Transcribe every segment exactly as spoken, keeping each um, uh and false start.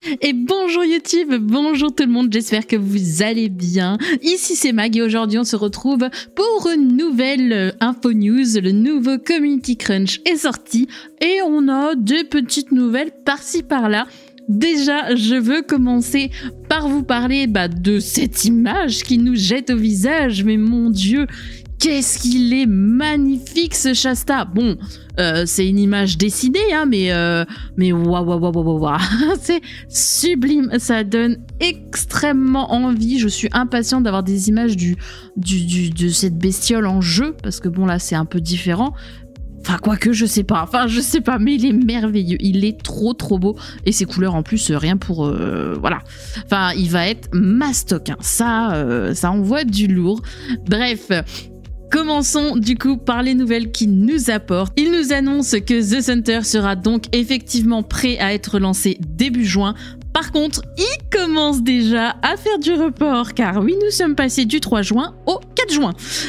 Et bonjour YouTube, bonjour tout le monde, j'espère que vous allez bien. Ici c'est Mag et aujourd'hui on se retrouve pour une nouvelle info news. Le nouveau Community Crunch est sorti et on a des petites nouvelles par-ci par-là. Déjà, je veux commencer par vous parler bah, de cette image qui nous jette au visage, mais mon Dieu, qu'est-ce qu'il est magnifique ce Shasta. Bon, euh, c'est une image dessinée, hein, mais euh, mais waouh waouh waouh waouh waouh, c'est sublime, ça donne extrêmement envie. Je suis impatiente d'avoir des images du, du du de cette bestiole en jeu parce que bon là c'est un peu différent. Enfin, quoique, je sais pas. Enfin, je sais pas, mais il est merveilleux. Il est trop, trop beau. Et ses couleurs, en plus, euh, rien pour... Euh, voilà. Enfin, il va être mastoc. Hein. Ça, euh, ça envoie du lourd. Bref... Commençons du coup par les nouvelles qui nous apportent. Il nous annonce que The Center sera donc effectivement prêt à être lancé début juin. Par contre, il commence déjà à faire du report car oui, nous sommes passés du trois juin au quatre juin.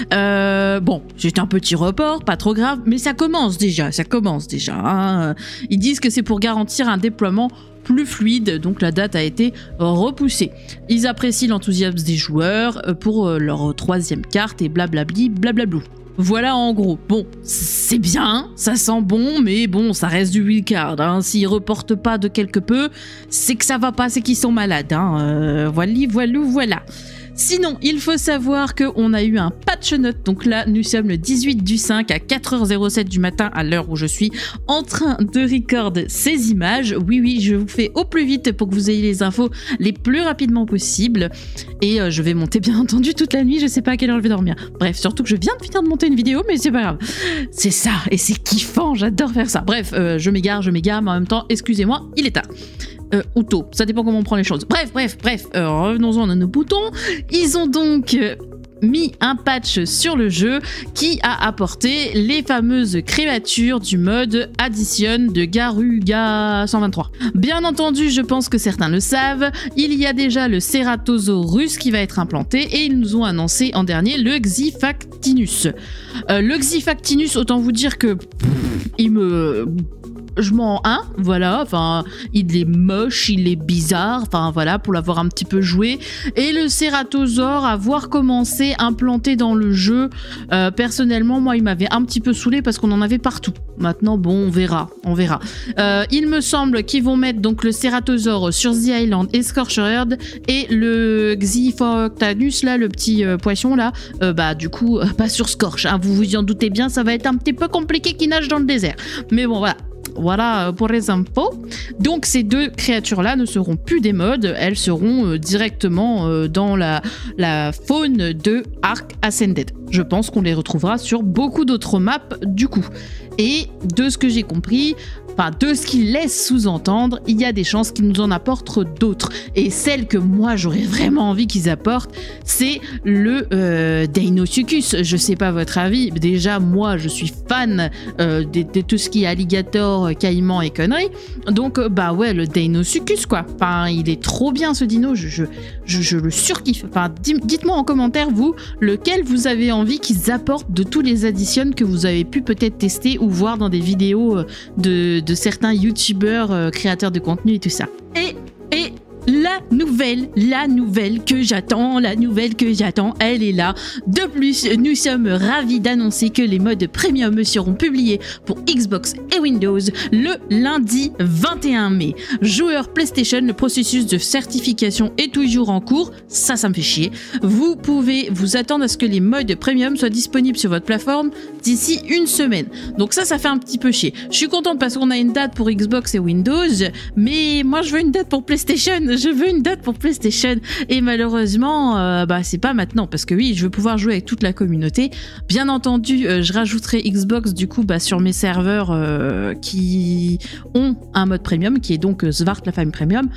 Euh, bon, c'est un petit report, pas trop grave, mais ça commence déjà, ça commence déjà. Hein. Ils disent que c'est pour garantir un déploiement plus fluide, donc la date a été repoussée. Ils apprécient l'enthousiasme des joueurs pour leur troisième carte et blablabli, blablablou. Voilà en gros. Bon, c'est bien, ça sent bon, mais bon, ça reste du wildcard. Hein. S'ils reportent pas de quelque peu, c'est que ça va pas, c'est qu'ils sont malades. Hein. Euh, voilà, voilà, voilà. Sinon, il faut savoir qu'on a eu un patch note, donc là nous sommes le dix-huit du cinq à quatre heures zéro sept du matin à l'heure où je suis en train de record ces images. Oui oui, je vous fais au plus vite pour que vous ayez les infos les plus rapidement possible et euh, je vais monter bien entendu toute la nuit, je sais pas à quelle heure je vais dormir. Bref, surtout que je viens de finir de monter une vidéo mais c'est pas grave. C'est ça et c'est kiffant, j'adore faire ça. Bref, euh, je m'égare, je m'égare mais en même temps, excusez-moi, il est tard. Euh, ou tôt, ça dépend comment on prend les choses. Bref, bref, bref, euh, revenons-en à nos boutons. Ils ont donc euh, mis un patch sur le jeu qui a apporté les fameuses créatures du mode Addition de Garuga cent vingt-trois. Bien entendu, je pense que certains le savent, il y a déjà le Ceratosaurus qui va être implanté et ils nous ont annoncé en dernier le Xifactinus. Euh, le Xifactinus, autant vous dire que pff, il me... je m'en un, voilà, enfin, il est moche, il est bizarre, enfin voilà, pour l'avoir un petit peu joué. Et le Ceratosaure, à voir comment c'est implanté dans le jeu, euh, personnellement, moi, il m'avait un petit peu saoulé parce qu'on en avait partout. Maintenant, bon, on verra, on verra. Euh, il me semble qu'ils vont mettre donc le Ceratosaure sur The Island et Scorched et le Xifoctanus, là, le petit euh, poisson, là, euh, bah, du coup, euh, pas sur Scorch, hein, vous vous en doutez bien, ça va être un petit peu compliqué qu'il nage dans le désert. Mais bon, voilà. Voilà pour les infos. Donc ces deux créatures-là ne seront plus des mods, elles seront euh, directement euh, dans la, la faune de Ark Ascended. Je pense qu'on les retrouvera sur beaucoup d'autres maps du coup. Et de ce que j'ai compris, enfin de ce qu'ils laissent sous-entendre, il y a des chances qu'ils nous en apportent d'autres. Et celle que moi j'aurais vraiment envie qu'ils apportent, c'est le euh, Deinosuchus. Je sais pas votre avis, déjà moi je suis fan euh, de, de tout ce qui est alligator, caïman et conneries. Donc bah ouais, le Deinosuchus quoi. Enfin il est trop bien ce dino, je, je, je, je le surkiffe. Enfin dites-moi en commentaire vous, lequel vous avez envie qu'ils apportent de tous les additions que vous avez pu peut-être tester ou voir dans des vidéos de, de certains youtubeurs euh, créateurs de contenu et tout ça. Et, et la nouvelle, la nouvelle que j'attends, la nouvelle que j'attends, elle est là. De plus, nous sommes ravis d'annoncer que les modes premium seront publiés pour Xbox et Windows le lundi vingt et un mai. Joueurs PlayStation, le processus de certification est toujours en cours. Ça, ça me fait chier. Vous pouvez vous attendre à ce que les modes premium soient disponibles sur votre plateforme d'ici une semaine. Donc ça, ça fait un petit peu chier. Je suis contente parce qu'on a une date pour Xbox et Windows, mais moi, je veux une date pour PlayStation. Je veux une date pour PlayStation et malheureusement euh, bah c'est pas maintenant parce que oui je veux pouvoir jouer avec toute la communauté. Bien entendu euh, je rajouterai Xbox du coup bah, sur mes serveurs euh, qui ont un mode premium qui est donc euh, Zwart la famille premium.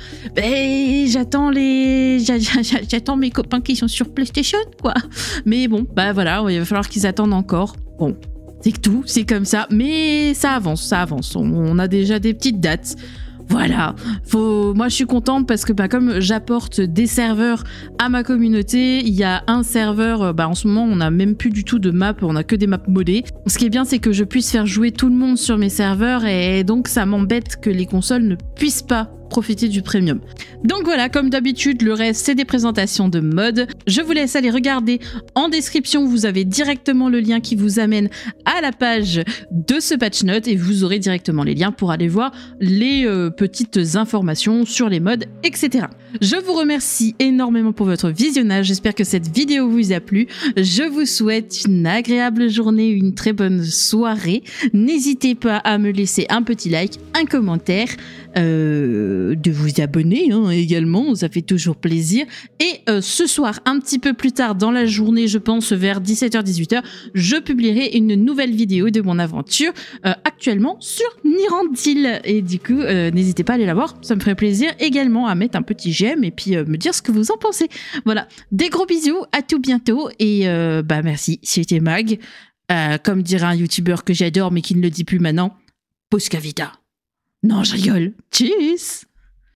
Et j'attends les j'attends mes copains qui sont sur PlayStation quoi. Mais bon bah voilà il va falloir qu'ils attendent encore. Bon c'est que tout c'est comme ça mais ça avance ça avance on, on a déjà des petites dates. Voilà, faut... moi je suis contente parce que bah, comme j'apporte des serveurs à ma communauté, il y a un serveur, bah, en ce moment on n'a même plus du tout de map, on a que des maps modées. Ce qui est bien c'est que je puisse faire jouer tout le monde sur mes serveurs et donc ça m'embête que les consoles ne puissent pas profiter du premium. Donc voilà, comme d'habitude, le reste, c'est des présentations de mode. Je vous laisse aller regarder en description. Vous avez directement le lien qui vous amène à la page de ce patch note et vous aurez directement les liens pour aller voir les euh, petites informations sur les modes, et cetera. Je vous remercie énormément pour votre visionnage. J'espère que cette vidéo vous a plu. Je vous souhaite une agréable journée, une très bonne soirée. N'hésitez pas à me laisser un petit like, un commentaire, euh, de vous abonner hein, également, ça fait toujours plaisir. Et euh, ce soir, un petit peu plus tard dans la journée, je pense vers dix-sept heures dix-huit heures, je publierai une nouvelle vidéo de mon aventure euh, actuellement sur Nirandil. Et du coup, euh, n'hésitez pas à aller la voir, ça me ferait plaisir également à mettre un petit j'aime et puis euh, me dire ce que vous en pensez. Voilà, des gros bisous, à tout bientôt et euh, bah merci, c'était Mag. Euh, comme dirait un youtubeur que j'adore mais qui ne le dit plus maintenant, Posca Vita. Non, je rigole. Tchuss!